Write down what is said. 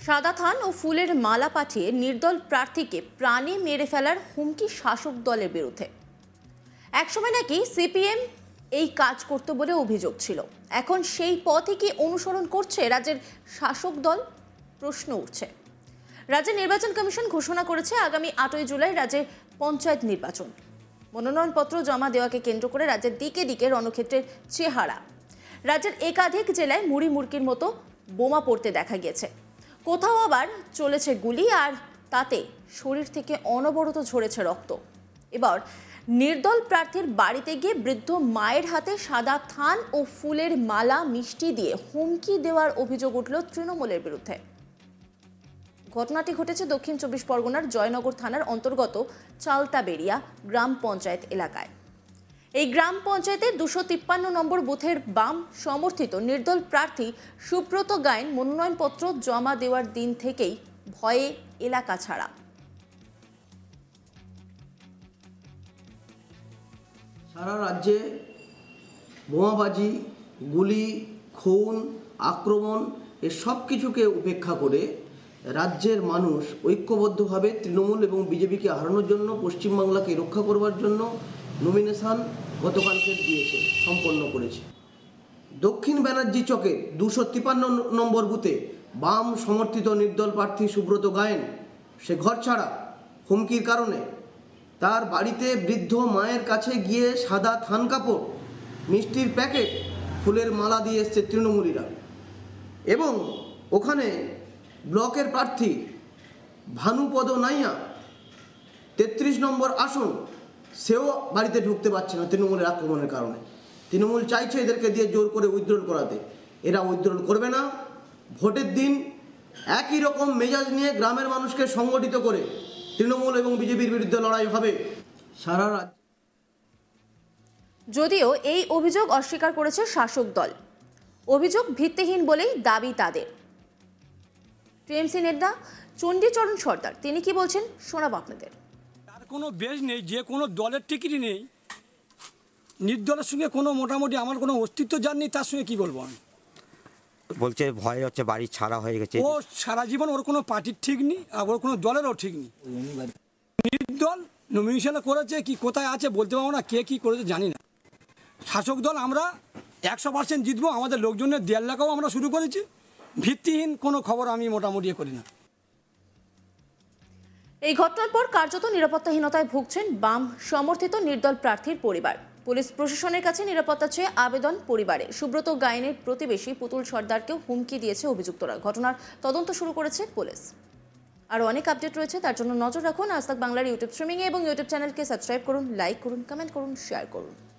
সাদা থান ও ফুলের মালা পাঠিয়ে নির্দল প্রার্থীকে প্রাণে মেরে ফেলার হুমকি শাসক দলের বিরুদ্ধে। একসময় নাকি সিপিএম এই কাজ করত বলে অভিযোগ ছিল। এখন সেই পথই কি অনুসরণ করছে রাজ্যের শাসক দল? প্রশ্ন উঠছে। রাজ্যের নির্বাচন কমিশন ঘোষণা করেছে আগামী 8ই জুলাই রাজ্যে পঞ্চায়েত নির্বাচন। মনোনয়নপত্র জমা দেওয়াকে কেন্দ্র করে রাজ্যের দিকে দিকে রণক্ষেত্রের চেহারা। রাজ্যের একাধিক জেলায় মুড়ি মুড়কির মতো বোমা পড়তে দেখা গিয়েছে। কোথাও আবার চলেছে গুলি, আর তাতে শরীর থেকে অনবরত ঝরেছে রক্ত। এবার নির্দল প্রার্থীর বাড়িতে গিয়ে বৃদ্ধ মায়ের হাতে সাদা থান ও ফুলের মালা মিষ্টি দিয়ে হুমকি দেওয়ার অভিযোগ উঠল তৃণমূলের বিরুদ্ধে। ঘটনাটি ঘটেছে দক্ষিণ 24 পরগনার জয়নগর থানার অন্তর্গত চালতাবেড়িয়া গ্রাম পঞ্চায়েত এলাকায়। এই গ্রাম পঞ্চায়েতের 253 নম্বর বুথের বাম সমর্থিত নির্দল প্রার্থী সুব্রত গায়েন মনোনয়নপত্র জমা দেওয়ার দিন থেকেই ভয়ে এলাকা ছাড়া। সারা রাজ্যে বোমাবাজি, গুলি, খুন, আক্রমণ এ সব কিছুকে উপেক্ষা করে রাজ্যের মানুষ ঐক্যবদ্ধভাবে তৃণমূল এবং বিজেপিকে হারানোর জন্য, পশ্চিমবাংলাকে রক্ষা করবার জন্য নমিনেশন গতকালকে দিয়েছে, সম্পন্ন করেছে। দক্ষিণ ব্যানার্জি চকে 253 নম্বর বুথে বাম সমর্থিত নির্দল প্রার্থী সুব্রত গায়েন সে ঘর ছাড়া হুমকির কারণে তার বাড়িতে বৃদ্ধ মায়ের কাছে গিয়ে সাদা থান কাপড়, মিষ্টির প্যাকেট, ফুলের মালা দিয়ে এসছে তৃণমূলীরা। এবং ওখানে ব্লকের প্রার্থী ভানুপদ নাইয়া 33 নম্বর আসন, সেও বাড়িতে ঢুকতে পারছে না তৃণমূলের আক্রমণের কারণে। তৃণমূল চাইছে এদেরকে দিয়ে জোর করে উইথড্রল করাতে, এরা উইথড্রল করবে না। ভোটের দিন একই রকম মেজাজ নিয়ে গ্রামের মানুষকে সংগঠিত করে তৃণমূল এবং বিজেপির বিরুদ্ধে লড়াই হবে সারা রাজ্য। যদিও এই অভিযোগ অস্বীকার করেছে শাসক দল। অভিযোগ ভিত্তিহীন বলেই দাবি তাদের। টিএমসি নেতা চণ্ডীচরণ সর্দার তিনি কি বলছেন শোনাবো আপনাদের। তার কোনো বেজ নেই, যে কোনো দলের টিকিটই নেই, নির্দলের সঙ্গে কোনো মোটামুটি আমার কোনো অস্তিত্ব যার নেই, তার সঙ্গে কি বলবো আমি। বলছে ভয় হচ্ছে, বাড়ি ছাড়া হয়ে গেছে। ও সারা জীবন ওর কোনো পার্টির ঠিক নেই, আর ওর কোনো দলেরও ঠিক নেই। নির্দল নমিনেশন করেছে, কি কোথায় আছে বলতে পারবো না, কে কি করেছে জানি না। শাসক দল আমরা 100% জিতবো, আমাদের লোকজনের দেড় লাখাও আমরা শুরু করেছি। ভিত্তিহীন কোনো খবর আমি মোটামুটি করি না। এই ঘটনার পর কার্যত নিরাপত্তাহীনতায় ভুগছেন বাম সমর্থিত নির্দল প্রার্থীর পরিবার। পুলিশ প্রশাসনের কাছে নিরাপত্তা চেয়ে আবেদন পরিবারে। সুব্রত গায়েনের প্রতিবেশী পুতুল সর্দারকেও হুমকি দিয়েছে অভিযুক্তরা। ঘটনার তদন্ত শুরু করেছে পুলিশ। আরও অনেক আপডেট রয়েছে, তার জন্য নজর রাখুন আজ তাক বাংলার ইউটিউব স্ট্রিমিংয়ে এবং ইউটিউব চ্যানেলকে সাবস্ক্রাইব করুন, লাইক করুন, কমেন্ট করুন, শেয়ার করুন।